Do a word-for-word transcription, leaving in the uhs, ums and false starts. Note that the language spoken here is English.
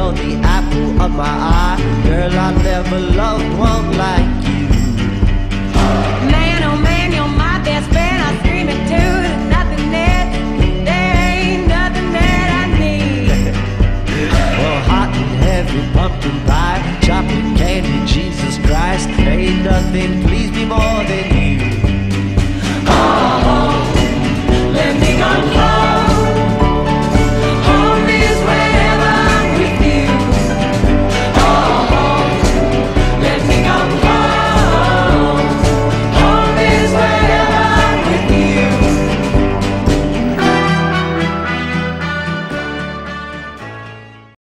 you're the apple of my eye. Girl, I never loved one like you. Man, oh man, you're my best friend. I scream it too. There's nothing that, there ain't nothing that I need. Well, hot and heavy pumpkin pie, chocolate candy, Jesus Christ, ain't nothing